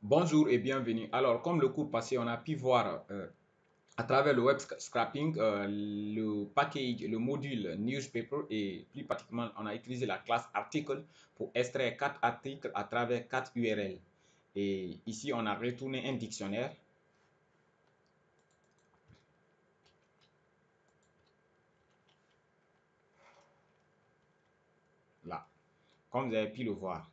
Bonjour et bienvenue. Alors, comme le cours passé, on a pu voir à travers le web scrapping le package, le module newspaper et plus particulièrement, on a utilisé la classe article pour extraire 4 articles à travers 4 URL. Et ici, on a retourné un dictionnaire. Là, comme vous avez pu le voir.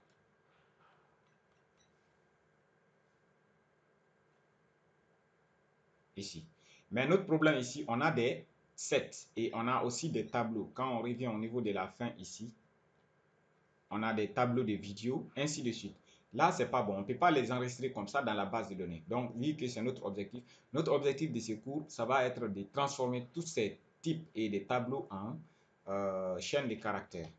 Ici. Mais notre problème ici, on a des sets et on a aussi des tableaux. Quand on revient au niveau de la fin ici, on a des tableaux de vidéos, ainsi de suite. Là, c'est pas bon. On ne peut pas les enregistrer comme ça dans la base de données. Donc, vu que c'est notre objectif de ce cours, ça va être de transformer tous ces types et des tableaux en chaîne de caractères.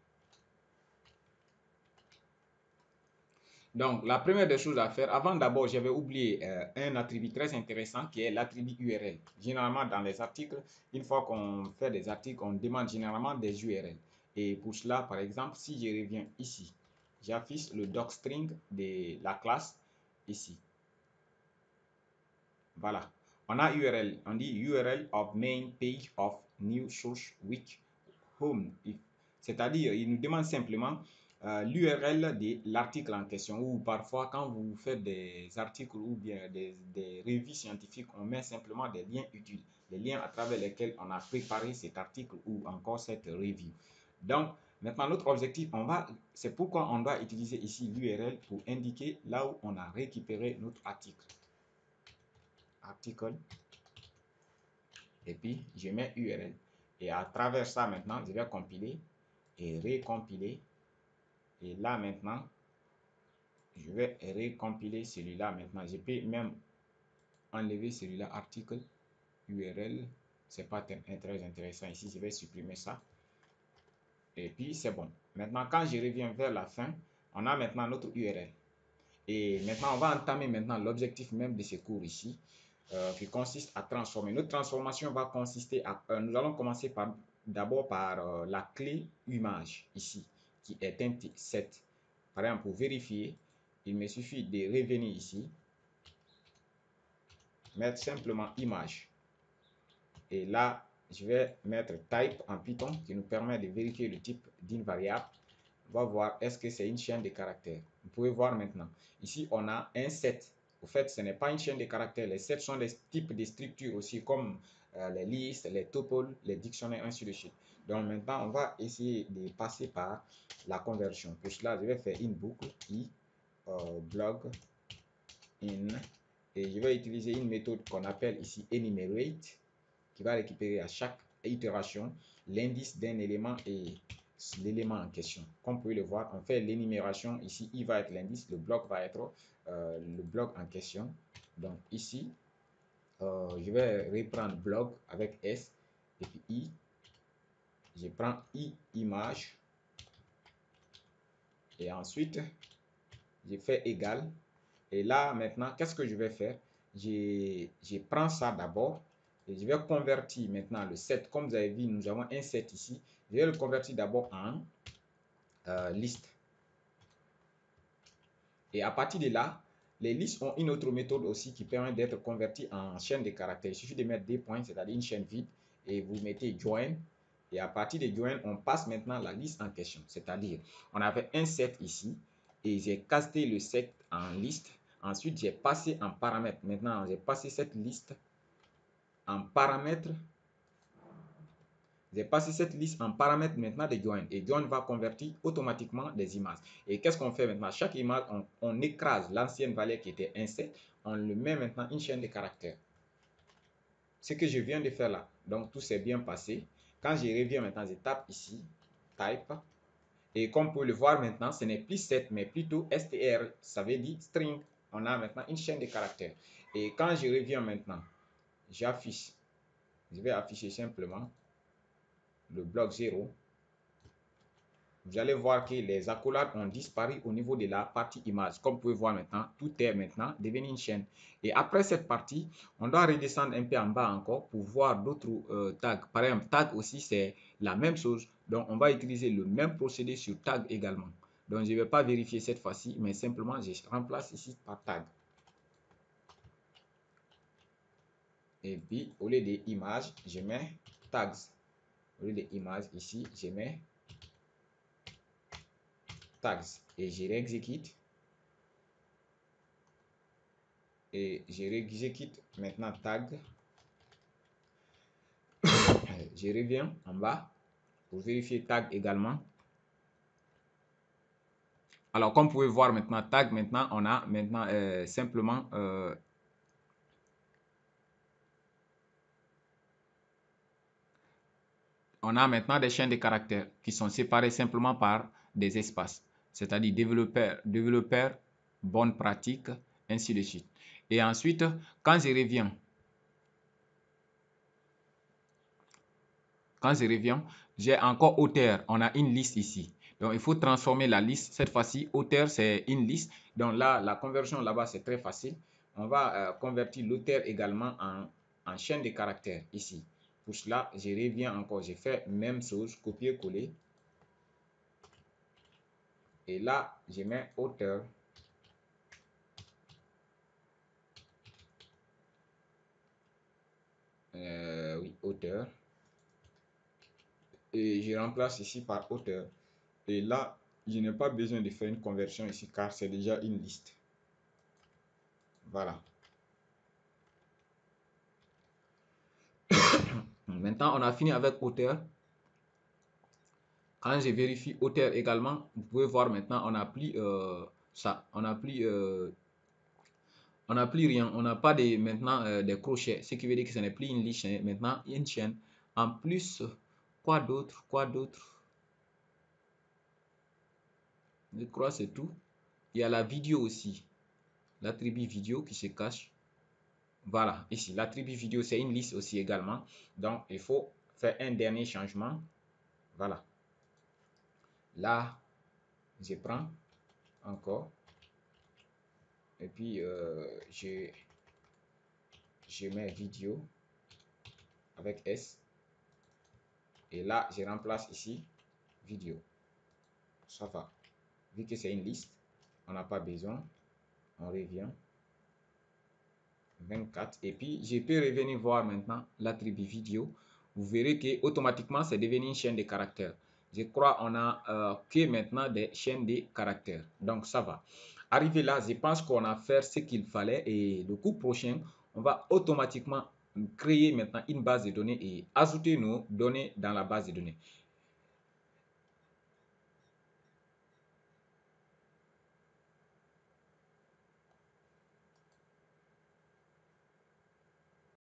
Donc, la première des choses à faire, avant d'abord, j'avais oublié un attribut très intéressant qui est l'attribut URL. Généralement, dans les articles, une fois qu'on fait des articles, on demande généralement des URL. Et pour cela, par exemple, si je reviens ici, j'affiche le docstring de la classe ici. Voilà. On a URL. On dit URL of main page of new source week home. C'est-à-dire, il nous demande simplement l'URL de l'article en question. Ou parfois, quand vous faites des articles ou bien des revues scientifiques, on met simplement des liens utiles, les liens à travers lesquels on a préparé cet article ou encore cette review. Donc, maintenant, notre objectif, c'est pourquoi on doit utiliser ici l'URL pour indiquer là où on a récupéré notre article. Article. Et puis, je mets URL. Et à travers ça, maintenant, je vais compiler et récompiler. Et là, maintenant, je vais récompiler celui-là maintenant. Je peux même enlever celui-là, article, URL. C'est pas très intéressant ici. Je vais supprimer ça. Et puis, c'est bon. Maintenant, quand je reviens vers la fin, on a maintenant notre URL. Et maintenant, on va entamer maintenant l'objectif même de ce cours ici, qui consiste à transformer. Notre transformation va consister à... nous allons commencer d'abord par la clé image ici, qui est un set. Par exemple, pour vérifier, il me suffit de revenir ici, mettre simplement image. Et là, je vais mettre type en Python qui nous permet de vérifier le type d'une variable. On va voir est-ce que c'est une chaîne de caractères. Vous pouvez voir maintenant. Ici, on a un set. Au fait, ce n'est pas une chaîne de caractères. Les sets sont des types de structures aussi comme les listes, les tuples, les dictionnaires, ainsi de suite. Donc maintenant, on va essayer de passer par la conversion. Pour cela, je vais faire une boucle i blog in et je vais utiliser une méthode qu'on appelle ici enumerate qui va récupérer à chaque itération l'indice d'un élément et l'élément en question. Comme vous pouvez le voir, on fait l'énumération. Ici, I va être l'indice, le bloc va être le bloc en question. Donc ici, je vais reprendre bloc avec S et puis I. Je prends I image et ensuite, je fais égal. Et là, maintenant, qu'est-ce que je vais faire? Je prends ça d'abord et je vais convertir maintenant le set. Comme vous avez vu, nous avons un set ici. Je vais le convertir d'abord en liste. Et à partir de là, les listes ont une autre méthode aussi qui permet d'être convertie en chaîne de caractères. Il suffit de mettre des points, c'est-à-dire une chaîne vide, et vous mettez join. Et à partir de join, on passe maintenant la liste en question. C'est-à-dire, on avait un set ici, et j'ai casté le set en liste. Ensuite, j'ai passé en paramètre. Maintenant, j'ai passé cette liste en paramètre. J'ai passé cette liste en paramètre maintenant de join. Et join va convertir automatiquement des images. Et qu'est-ce qu'on fait maintenant? Chaque image, on écrase l'ancienne valeur qui était un set. On le met maintenant une chaîne de caractères. Ce que je viens de faire là. Donc, tout s'est bien passé. Quand je reviens maintenant, je tape ici, type. Et comme vous pouvez le voir maintenant, ce n'est plus set, mais plutôt str. Ça veut dire string. On a maintenant une chaîne de caractères. Et quand je reviens maintenant, j'affiche. Je vais afficher simplement le bloc 0. Vous allez voir que les accolades ont disparu au niveau de la partie image. Comme vous pouvez voir maintenant, tout est maintenant devenu une chaîne. Et après cette partie, on doit redescendre un peu en bas encore pour voir d'autres tags. Par exemple, tag aussi, c'est la même chose. Donc, on va utiliser le même procédé sur tag également. Donc, je ne vais pas vérifier cette fois-ci, mais simplement, je remplace ici par tag. Et puis, au lieu des images, je mets tags. Au lieu des images, ici, je mets tags. Et je réexécute. Et je réexécute maintenant tag. Je reviens en bas pour vérifier tag également. Alors, comme vous pouvez voir maintenant, tag, maintenant, on a maintenant simplement on a maintenant des chaînes de caractères qui sont séparées simplement par des espaces, c'est-à-dire développeur, bonne pratique, ainsi de suite. Et ensuite, quand je reviens, j'ai encore auteur. On a une liste ici. Donc, il faut transformer la liste. Cette fois-ci, auteur, c'est une liste. Donc là, la conversion là-bas, c'est très facile. On va convertir l'auteur également en chaîne de caractères ici. Pour cela, je reviens encore. Je fais même chose, copier-coller. Et là, je mets auteur. Oui, auteur. Et je remplace ici par auteur. Et là, je n'ai pas besoin de faire une conversion ici car c'est déjà une liste. Voilà. Maintenant, on a fini avec auteur. Quand je vérifie auteur également, vous pouvez voir maintenant, on n'a plus ça. On n'a plus rien. On n'a pas maintenant des crochets. Ce qui veut dire que ce n'est plus une liste, c'est maintenant une chaîne. En plus, quoi d'autre? Je crois que c'est tout. Il y a la vidéo aussi. L'attribut vidéo qui se cache. Voilà, ici, l'attribut vidéo, c'est une liste aussi également. Donc, il faut faire un dernier changement. Voilà. Là, je prends encore. Et puis, je mets vidéo avec S. Et là, je remplace ici vidéo. Ça va. Vu que c'est une liste, on n'a pas besoin. On revient. 24. Et puis, je peux revenir voir maintenant l'attribut vidéo. Vous verrez que automatiquement, c'est devenu une chaîne de caractères. Je crois qu'on a que maintenant des chaînes de caractères. Donc, ça va. Arrivé là, je pense qu'on a fait ce qu'il fallait. Et le coup prochain, on va automatiquement créer maintenant une base de données et ajouter nos données dans la base de données.